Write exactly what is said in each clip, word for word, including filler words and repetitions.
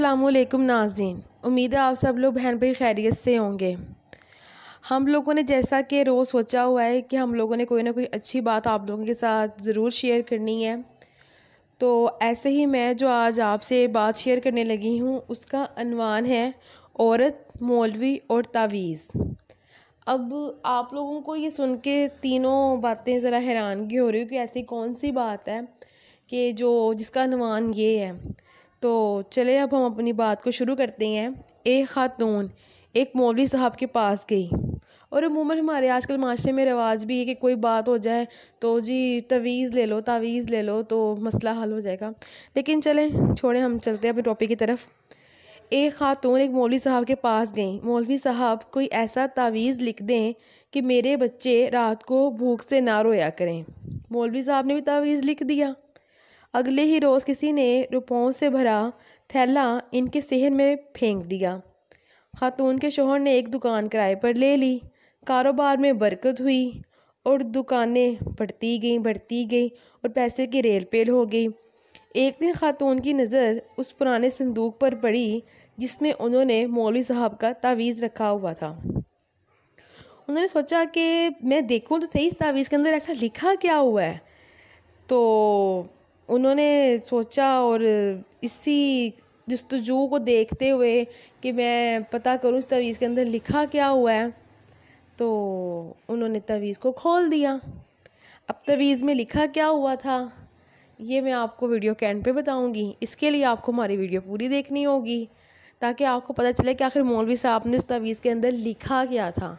अस्सलामुअलैकुम नाज़रीन, उम्मीद है आप सब लोग बहन भाई खैरियत से होंगे। हम लोगों ने जैसा कि रोज़ सोचा हुआ है कि हम लोगों ने कोई ना कोई अच्छी बात आप लोगों के साथ ज़रूर शेयर करनी है, तो ऐसे ही मैं जो आज आपसे बात शेयर करने लगी हूँ उसका अनवान है औरत, मौलवी और तावीज़। अब आप लोगों को ये सुन के तीनों बातें ज़रा हैरानगी हो रही है कि ऐसी कौन सी बात है कि जो जिसका अनवान ये है। तो चले अब हम अपनी बात को शुरू करते हैं। एक ख़ातून एक मौलवी साहब के पास गई, और अमूमन हमारे आजकल माशरे में रिवाज भी है कि कोई बात हो जाए तो जी तवीज़ ले लो तावीज़ ले लो तो मसला हल हो जाएगा। लेकिन चलें छोड़ें, हम चलते हैं अपने टॉपिक की तरफ। एक ख़ातून एक मौलवी साहब के पास गई। मौलवी साहब कोई ऐसा तावीज़ लिख दें कि मेरे बच्चे रात को भूख से ना रोया करें। मौलवी साहब ने भी तावीज़ लिख दिया। अगले ही रोज़ किसी ने रुपयों से भरा थैला इनके सेहन में फेंक दिया। ख़ातून के शोहर ने एक दुकान किराए पर ले ली। कारोबार में बरकत हुई और दुकानें बढ़ती गईं बढ़ती गईं और पैसे की रेल पेल हो गई। एक दिन ख़ातून की नज़र उस पुराने संदूक पर पड़ी जिसमें उन्होंने मौलवी साहब का तावीज़ रखा हुआ था। उन्होंने सोचा कि मैं देखूं तो सही इस तावीज़ के अंदर ऐसा लिखा क्या हुआ है। तो उन्होंने सोचा और इसी जस्तजू को देखते हुए कि मैं पता करूं इस तावीज़ के अंदर लिखा क्या हुआ है, तो उन्होंने तावीज़ को खोल दिया। अब तावीज़ में लिखा क्या हुआ था ये मैं आपको वीडियो के एंड पे बताऊंगी। इसके लिए आपको हमारी वीडियो पूरी देखनी होगी ताकि आपको पता चले कि आखिर मौलवी साहब ने इस तावीज़ के अंदर लिखा क्या था।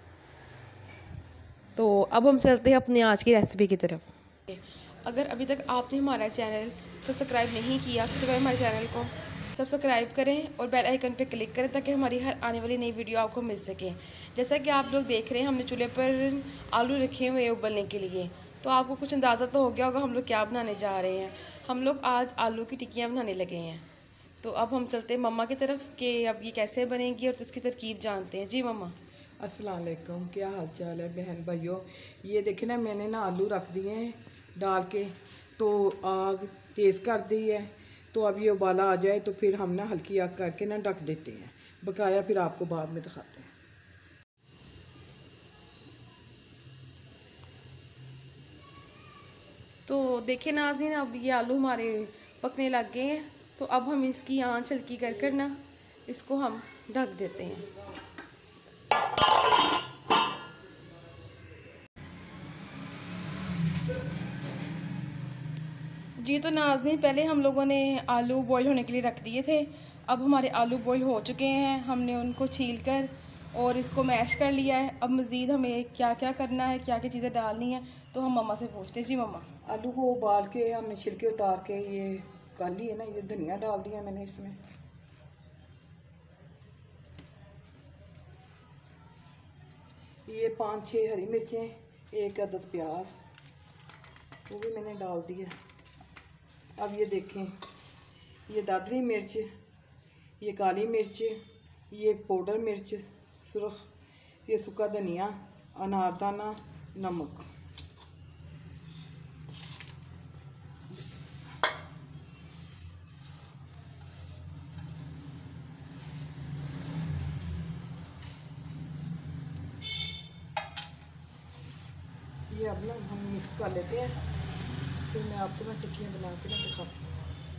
तो अब हम चलते हैं अपनी आज की रेसिपी की तरफ। अगर अभी तक आपने हमारा चैनल सब्सक्राइब नहीं किया तो हमारे चैनल को सब्सक्राइब करें और बेल आइकन पर क्लिक करें ताकि हमारी हर आने वाली नई वीडियो आपको मिल सके। जैसा कि आप लोग देख रहे हैं हमने चूल्हे पर आलू रखे हुए हैं उबलने के लिए, तो आपको कुछ अंदाज़ा तो हो गया होगा हम लोग क्या बनाने जा रहे हैं। हम लोग आज आलू की टिक्कियाँ बनाने लगे हैं। तो अब हम चलते हैं मम्मा की तरफ कि अब ये कैसे बनेंगी और इसकी तरकीब जानते हैं। जी मम्मा। अस्सलाम वालेकुम, क्या हाल चाल है बहन भाइयों। ये देखे ना मैंने ना आलू रख दिए हैं डाल के, तो आग तेज़ कर दी है। तो अब ये उबाला आ जाए तो फिर हम ना हल्की आग करके ना ढक देते हैं। बकाया फिर आपको बाद में दिखाते हैं। तो देखिए नाज़रीन, अब ये आलू हमारे पकने लग गए हैं, तो अब हम इसकी आंच हल्की कर कर ना इसको हम ढक देते हैं। जी तो नाज़रीन, पहले हम लोगों ने आलू बॉईल होने के लिए रख दिए थे। अब हमारे आलू बॉईल हो चुके हैं, हमने उनको छील कर और इसको मैश कर लिया है। अब मज़ीद हमें क्या क्या करना है, क्या क्या चीज़ें डालनी है, तो हम मम्मा से पूछते हैं। जी मम्मा। आलू को उबाल के हमने छिलके उतार के ये कर ली है ना, ये धनिया डाल दिया मैंने इसमें। ये पाँच छः हरी मिर्चें, एक अदद प्याज, वो भी मैंने डाल दिया। अब ये देखें, ये दादरी मिर्च, ये काली मिर्च, ये पाउडर मिर्च सुरख, ये सूखा धनिया, अनारदाना, नमक। ये अब ना हम मिक्स कर लेते हैं, फिर मैं आपको ना टिक्कियाँ बना के ना दिखाती हूँ।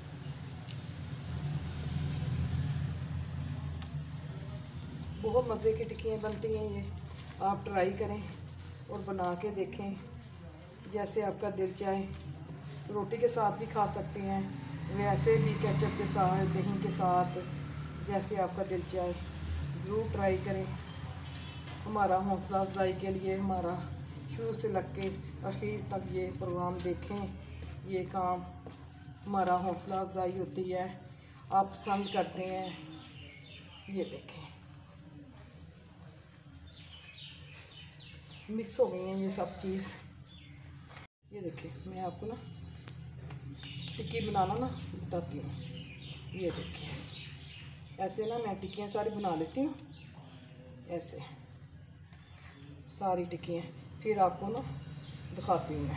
बहुत मज़े की टिक्कियाँ बनती हैं ये, आप ट्राई करें और बना के देखें जैसे आपका दिल चाहे। रोटी के साथ भी खा सकते हैं, वैसे भी केचप के साथ, दही के साथ, जैसे आपका दिल चाहे। ज़रूर ट्राई करें। हमारा हौसला अफजाई के लिए हमारा शुरू से लग के आखिर तक ये प्रोग्राम देखें, ये काम हमारा हौसला अफजाई होती है, आप पसंद करते हैं। ये देखें मिक्स हो गई हैं ये सब चीज़। ये देखिए मैं आपको ना टिक्की बनाना ना बताती हूँ। ये देखिए ऐसे ना मैं टिक्कियाँ सारी बना लेती हूँ, ऐसे सारी टिक्कियाँ। फिर आपको ना दिखाती हूँ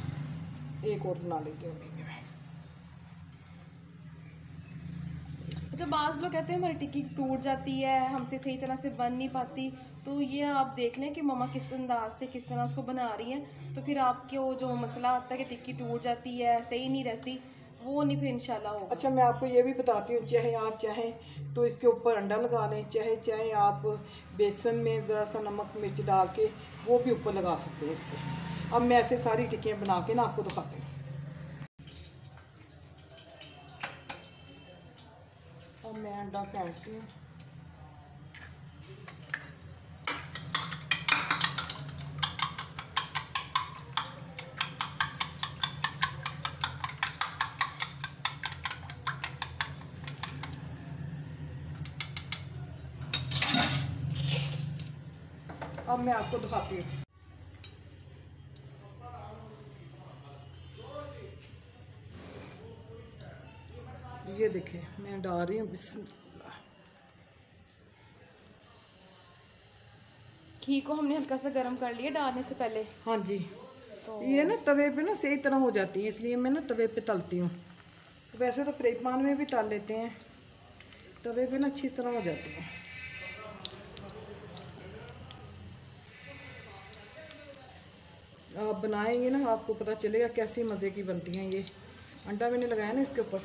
मैं, एक और बना लेती हूँ मैं। अच्छा, बाज़ लोग कहते हैं हमारी टिक्की टूट जाती है, हमसे सही तरह से बन नहीं पाती, तो ये आप देख लें कि मम्मा किस अंदाज से किस तरह उसको बना रही हैं, तो फिर आपके वो जो मसला आता है कि टिक्की टूट जाती है, सही नहीं रहती, वो नहीं फिर इंशाल्लाह होगा। अच्छा, मैं आपको ये भी बताती हूँ, चाहे आप चाहें तो इसके ऊपर अंडा लगा लें, चाहे चाहे आप बेसन में ज़रा सा नमक मिर्च डाल के वो भी ऊपर लगा सकते हैं इसके। अब मैं ऐसे सारी टिक्कियाँ बना के ना आपको दिखाती हूँ। अब मैं अंडा फेंटती हूँ। अब मैं आपको दिखाती हूँ। ये देखिए मैं डाल रही हूँ बिस्मिल्लाह। घी को हमने हल्का सा गर्म कर लिया डालने से पहले। हाँ जी, तो ये ना तवे पे ना सही तरह हो जाती है, इसलिए मैं ना तवे पे तलती हूँ। वैसे तो फ्राई पैन में भी तल लेते हैं, तवे पे ना अच्छी तरह हो जाती है। आप बनाएंगे ना आपको पता चलेगा कैसी मज़े की बनती हैं। ये अंडा मैंने लगाया ना इसके ऊपर।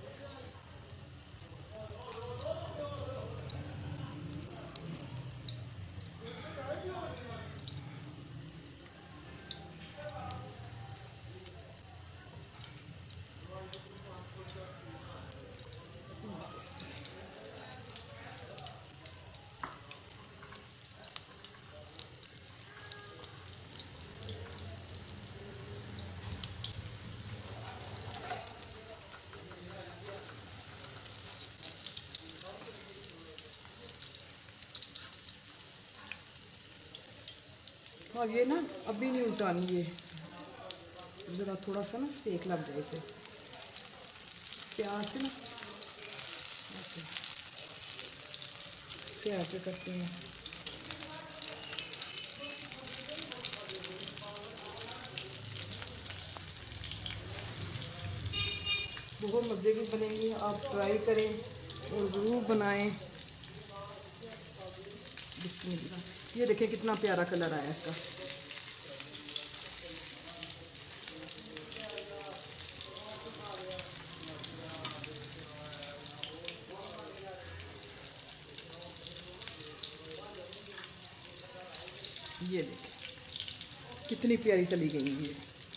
हाँ, ये ना अभी नहीं उल्टानी, ये ज़रा थोड़ा सा ना सेक लग जाए इसे प्याज से ना ऐसे से ऐसे करते हैं। बहुत मज़े की बनेंगी, आप ट्राई करें और ज़रूर बनाएं। बिस्मिल्लाह। ये देखिए कितना प्यारा कलर आया इसका। ये देखिए कितनी प्यारी तली गई है। ये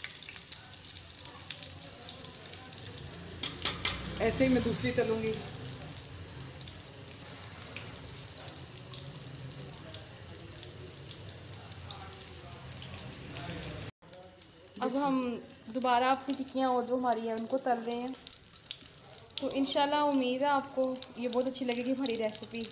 ऐसे ही मैं दूसरी तलूंगी। अब हम दोबारा अपनी टिक्कियाँ और जो हमारी हैं उनको तल रहे हैं, तो इंशाल्लाह उम्मीद है आपको ये बहुत अच्छी लगेगी हमारी रेसिपी।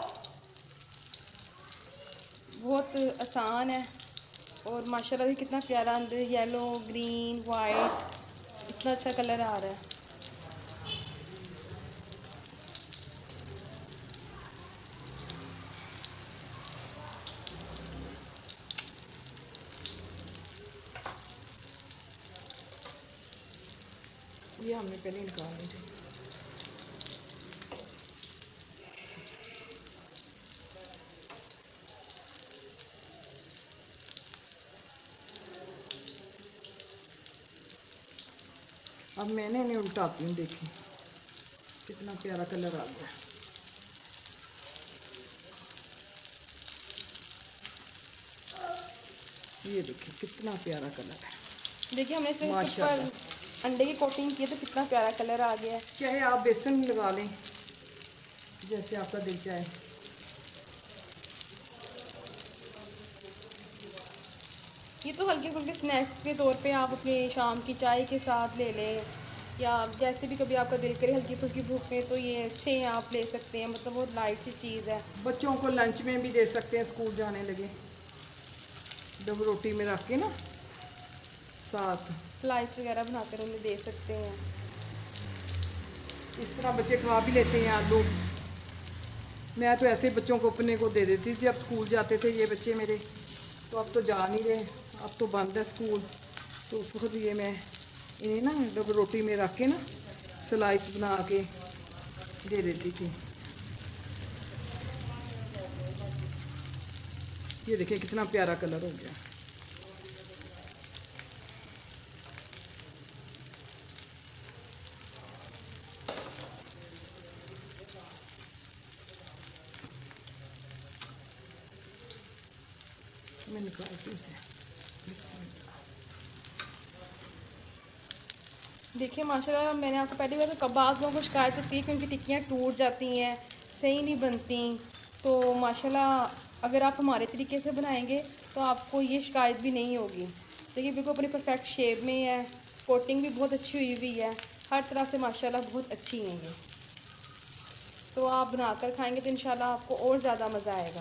बहुत आसान है और माशाल्लाह कितना प्यारा अंदर येलो ग्रीन वाइट इतना अच्छा कलर आ रहा है। ये हमने पहले निकालनी थी। अब मैंने इन्हें उल्टाती हूँ, देखिए कितना प्यारा कलर आ गया। ये देखिए कितना प्यारा कलर है। देखिए हमने सिर्फ ऊपर अंडे की कोटिंग की है तो कितना प्यारा कलर आ गया है। चाहे आप बेसन लगा लें जैसे आपका दिल चाहे। ये तो हल्के फुल्के स्नैक्स के तौर पे आप अपने शाम की चाय के साथ ले लें, या जैसे भी कभी आपका दिल करे हल्की फुल्की भूख में, तो ये अच्छे आप ले सकते हैं। मतलब बहुत लाइट सी चीज़ है, बच्चों को लंच में भी दे सकते हैं, स्कूल जाने लगे डब रोटी में रख के ना साथ स्लाइस वगैरह बनाकर उन्हें दे सकते हैं। इस तरह बच्चे खा भी लेते हैं आलू। मैं तो ऐसे बच्चों को अपने को दे देती थी, अब स्कूल जाते थे ये बच्चे मेरे, तो अब तो जा नहीं रहे, अब तो बंद है स्कूल। तो उसको लिए मैं इन्हें ना डब रोटी में रख के ना स्लाइस बना के दे देती थी। ये देखिए कितना प्यारा कलर हो गया। मैं निकालती इसे। देखिए माशाल्लाह, मैंने आपको पहले भी बताया, कबाब लोगों को शिकायत होती है कि उनकी टिक्कियाँ टूट जाती हैं, सही नहीं बनती। तो माशाल्लाह अगर आप हमारे तरीके से बनाएंगे तो आपको ये शिकायत भी नहीं होगी। देखिए बिल्कुल अपनी परफेक्ट शेप में है, कोटिंग भी बहुत अच्छी हुई हुई है, हर तरह से माशाल्लाह बहुत अच्छी हैं ये। तो आप बनाकर खाएंगे तो इंशाल्लाह आपको और ज़्यादा मज़ा आएगा।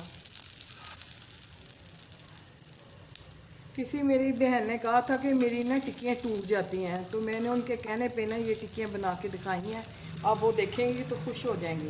किसी मेरी बहन ने कहा था कि मेरी ना टिक्कियाँ टूट जाती हैं, तो मैंने उनके कहने पे ना ये टिक्कियाँ बना के दिखाई हैं। आप वो देखेंगी तो खुश हो जाएंगी।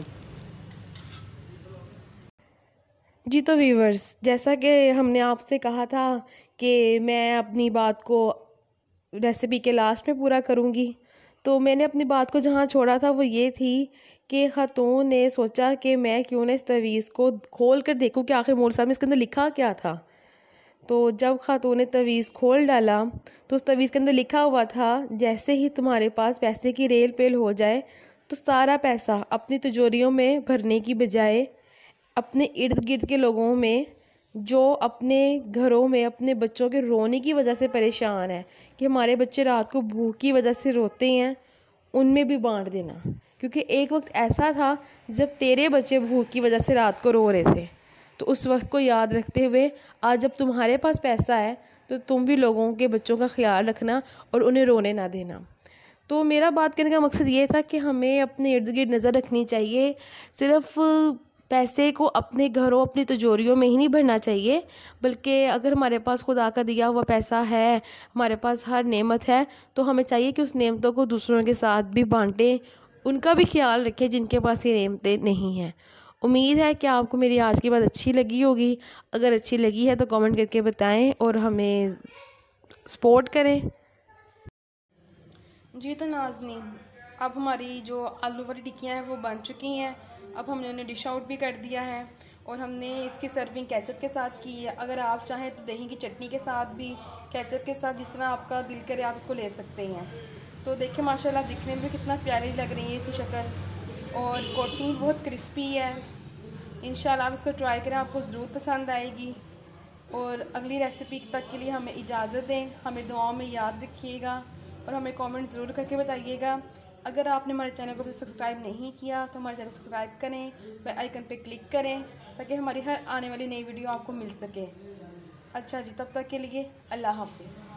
जी तो व्यूवर्स, जैसा कि हमने आपसे कहा था कि मैं अपनी बात को रेसिपी के लास्ट में पूरा करूँगी, तो मैंने अपनी बात को जहाँ छोड़ा था वो ये थी कि ख़ातून ने सोचा कि मैं क्यों ना इस तवीज़ को खोल कर देखूँ कि आखिर मौलवी साहब ने इसके अंदर लिखा क्या था। तो जब ख़ातून ने तवीज़ खोल डाला तो उस तवीज़ के अंदर लिखा हुआ था, जैसे ही तुम्हारे पास पैसे की रेल पेल हो जाए तो सारा पैसा अपनी तिजोरियों में भरने की बजाय अपने इर्द गिर्द के लोगों में, जो अपने घरों में अपने बच्चों के रोने की वजह से परेशान है कि हमारे बच्चे रात को भूख की वजह से रोते हैं, उनमें भी बांट देना। क्योंकि एक वक्त ऐसा था जब तेरे बच्चे भूख की वजह से रात को रो रहे थे। तो उस वक्त को याद रखते हुए आज जब तुम्हारे पास पैसा है तो तुम भी लोगों के बच्चों का ख्याल रखना और उन्हें रोने ना देना। तो मेरा बात करने का मकसद ये था कि हमें अपने इर्द गिर्द नज़र रखनी चाहिए। सिर्फ़ पैसे को अपने घरों अपनी तिजोरियों में ही नहीं भरना चाहिए, बल्कि अगर हमारे पास खुदा का दिया हुआ पैसा है, हमारे पास हर नेमत है, तो हमें चाहिए कि उस नेमतों को दूसरों के साथ भी बांटें, उनका भी ख्याल रखें जिनके पास ये नेमतें नहीं हैं। उम्मीद है कि आपको मेरी आज की बात अच्छी लगी होगी। अगर अच्छी लगी है तो कमेंट करके बताएं और हमें सपोर्ट करें। जी तो नाज़नीन, अब हमारी जो आलू वाली टिक्कियाँ हैं वो बन चुकी हैं। अब हमने उन्हें डिश आउट भी कर दिया है और हमने इसकी सर्विंग केचप के साथ की है। अगर आप चाहें तो दही की चटनी के साथ भी, केचप के साथ, जिस तरह आपका दिल करे आप इसको ले सकते हैं। तो देखिए माशाल्लाह दिखने में भी कितना प्यारी लग रही है इसकी शक्ल, और कोटिंग बहुत क्रिस्पी है। इंशाल्लाह आप इसको ट्राई करें, आपको ज़रूर पसंद आएगी। और अगली रेसिपी तक के लिए हमें इजाज़त दें, हमें दुआओं में याद रखिएगा और हमें कमेंट ज़रूर करके बताइएगा। अगर आपने हमारे चैनल को सब्सक्राइब नहीं किया तो हमारे चैनल को सब्सक्राइब करें, बेल आइकन पे क्लिक करें ताकि हमारी हर आने वाली नई वीडियो आपको मिल सके। अच्छा जी, तब तक के लिए अल्लाह हाफिज़।